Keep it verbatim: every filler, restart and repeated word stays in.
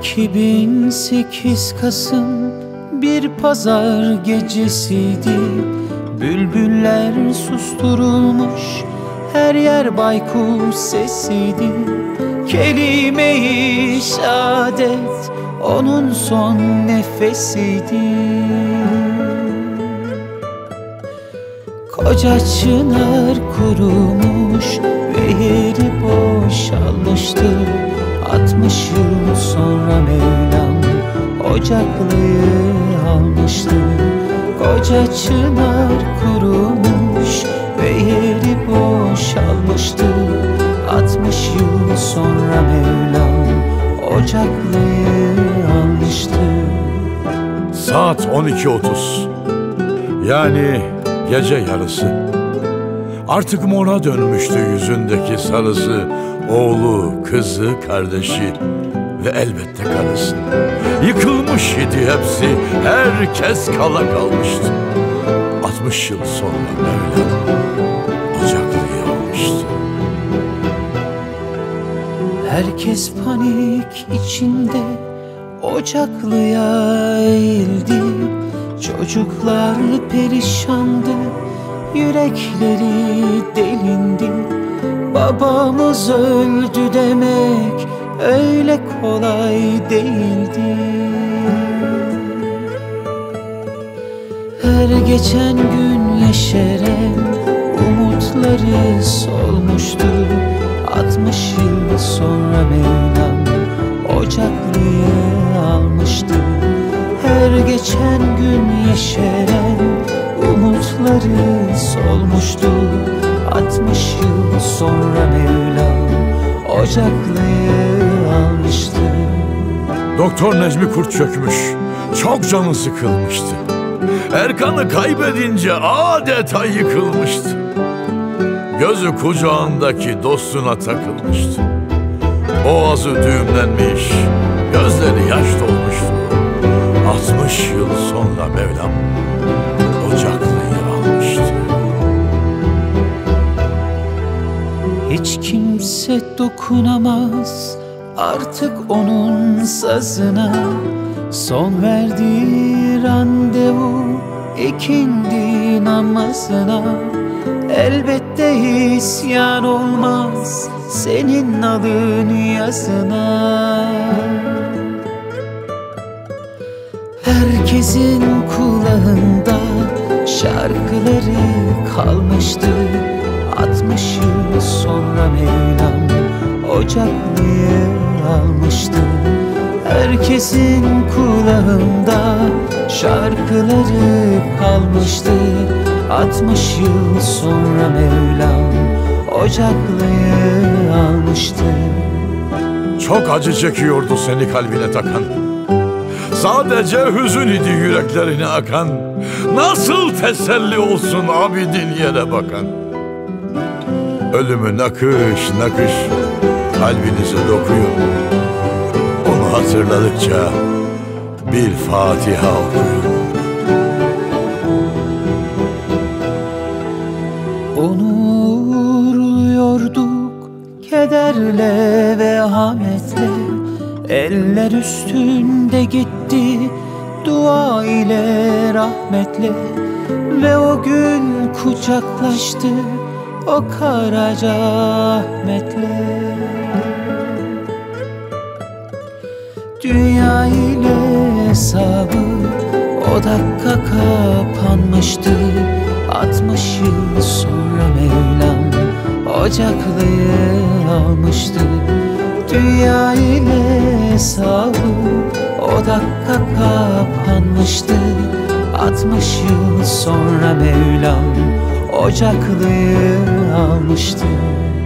iki bin sekiz Kasım bir pazar gecesiydi. Bülbüller susturulmuş, her yer baykuş sesiydi. Kelime-i şehadet onun son nefesiydi. Koca çınar kurumuş ve yeri boşalmıştı. Altmış yıl sonra Mevlam Ocaklı'yı almıştı. Koca çınar kurumuş ve yeri boşalmıştı. Altmış yıl sonra Mevlam Ocaklı'yı almıştı. Saat on iki otuz, yani gece yarısı. Artık mora dönmüştü yüzündeki sarısı. Oğlu, kızı, kardeşi ve elbette karısı. Yıkılmış idi hepsi, herkes kala kalmıştı. Altmış yıl sonra Mevlam Ocaklı'yı almıştı. Herkes panik içinde Ocaklı'ya eğildi. Çocuklar perişandı, yürekleri delindi. Babamız öldü demek öyle kolay değildi. Her geçen gün yeşeren umutları solmuştu. Altmış yıl sonra Mevlam Ocaklı'yı almıştı. Her geçen gün yeşeren umutları solmuştu. Altmış yıl sonra Mevlam Ocaklı'yı almıştı. Doktor Necmi Kurt çökmüş, çok canı sıkılmıştı. Erkan'ı kaybedince adeta yıkılmıştı. Gözü kucağındaki dostuna takılmıştı. Boğazı düğümlenmiş, gözleri yaş dolmuştu. Altmış yıl sonra Mevlam Ocaklı'yı almıştı. Hiç kimse dokunamaz artık onun sazına. Son verdiği randevu ikindi namazına. Elbette isyan olmaz senin alın yazına. Herkesin kulağında şarkıları kalmıştı. Altmış yıl sonra Mevlam Ocaklı'yı almıştı. Herkesin kulağında şarkıları kalmıştı. Altmış yıl sonra Mevlam Ocaklı'yı almıştı. Çok acı çekiyordu seni kalbine takan. Sadece hüzün idi yüreklerine akan. Nasıl teselli olsun abidin yere bakan. Ölümü nakış nakış kalbinize dokuyor. Onu hatırladıkça bir Fatiha okuyun. Onu uğurluyorduk kederle ve ahmetle. Eller üstünde gitti dua ile rahmetle. Ve o gün kucaklaştı o Karaca Ahmet'le. Dünya ile hesabı o dakika kapanmıştı. Altmış yıl sonra Mevlam Ocaklı'yı almıştı. Dünya ile hesabı o dakika kapanmıştı. Altmış yıl sonra Mevlam Ocaklı'yı almıştı.